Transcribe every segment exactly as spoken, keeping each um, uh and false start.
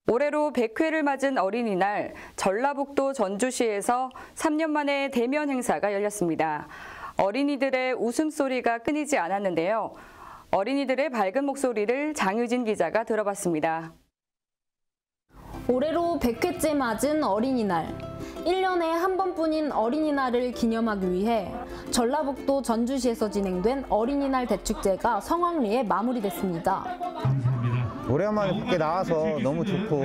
올해로 백 회를 맞은 어린이날, 전라북도 전주시에서 삼 년 만에 대면 행사가 열렸습니다. 어린이들의 웃음소리가 끊이지 않았는데요. 어린이들의 밝은 목소리를 장유진 기자가 들어봤습니다. 올해로 백 회째 맞은 어린이날. 일 년에 한 번뿐인 어린이날을 기념하기 위해 전라북도 전주시에서 진행된 어린이날 대축제가 성황리에 마무리됐습니다. 오랜만에 밖에 나와서 너무 좋고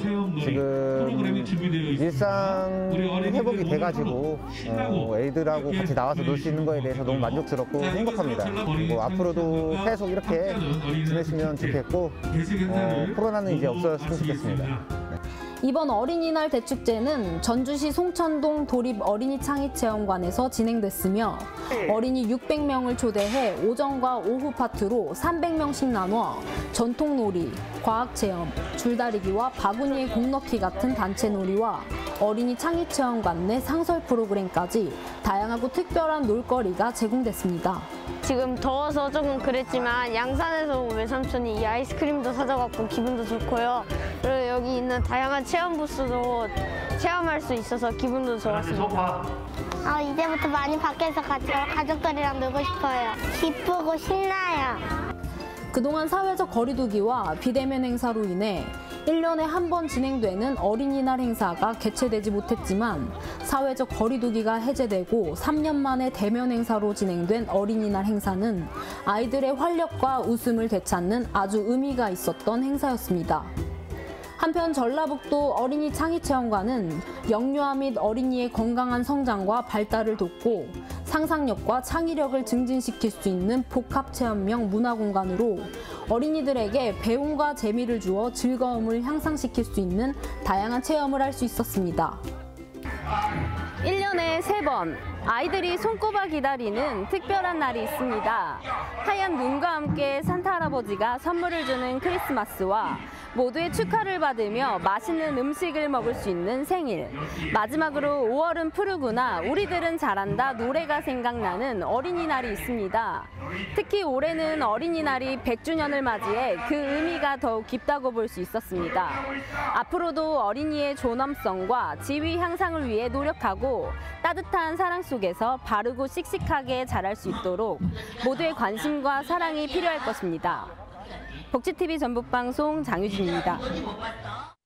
지금 일상 회복이 돼가지고 어, 애들하고 같이 나와서 놀 수 있는 거에 대해서 너무 만족스럽고 행복합니다. 그리고 앞으로도 계속 이렇게 지냈으면 좋겠고 어, 코로나는 이제 없어졌으면 좋겠습니다. 네. 이번 어린이날 대축제는 전주시 송천동 도립 어린이 창의체험관에서 진행됐으며 어린이 육백 명을 초대해 오전과 오후 파트로 삼백 명씩 나눠 전통놀이, 과학체험, 줄다리기와 바구니에 공 넣기 같은 단체놀이와 어린이 창의체험관 내 상설 프로그램까지 다양하고 특별한 놀거리가 제공됐습니다. 지금 더워서 조금 그랬지만 양산에서 온 외삼촌이 이 아이스크림도 사줘갖고 기분도 좋고요. 그리고 여기 있는 다양한 체험 부스도 체험할 수 있어서 기분도 좋았습니다. 아, 이제부터 많이 밖에서 같이 가족들이랑 놀고 싶어요. 기쁘고 신나요. 그동안 사회적 거리두기와 비대면 행사로 인해 일 년에 한 번 진행되는 어린이날 행사가 개최되지 못했지만 사회적 거리두기가 해제되고 삼 년 만에 대면 행사로 진행된 어린이날 행사는 아이들의 활력과 웃음을 되찾는 아주 의미가 있었던 행사였습니다. 한편 전라북도 어린이 창의체험관은 영유아 및 어린이의 건강한 성장과 발달을 돕고 상상력과 창의력을 증진시킬 수 있는 복합체험형 문화공간으로 어린이들에게 배움과 재미를 주어 즐거움을 향상시킬 수 있는 다양한 체험을 할 수 있었습니다. 일 년에 세 번 아이들이 손꼽아 기다리는 특별한 날이 있습니다. 하얀 눈과 함께 산타 할아버지가 선물을 주는 크리스마스와 모두의 축하를 받으며 맛있는 음식을 먹을 수 있는 생일. 마지막으로 오월은 푸르구나 우리들은 잘한다 노래가 생각나는 어린이날이 있습니다. 특히 올해는 어린이날이 백 주년을 맞이해 그 의미가 더욱 깊다고 볼 수 있었습니다. 앞으로도 어린이의 존엄성과 지위 향상을 위해 노력하고 따뜻한 사랑 속에서 바르고 씩씩하게 자랄 수 있도록 모두의 관심과 사랑이 필요할 것입니다. 복지티비 전북방송 장유진입니다.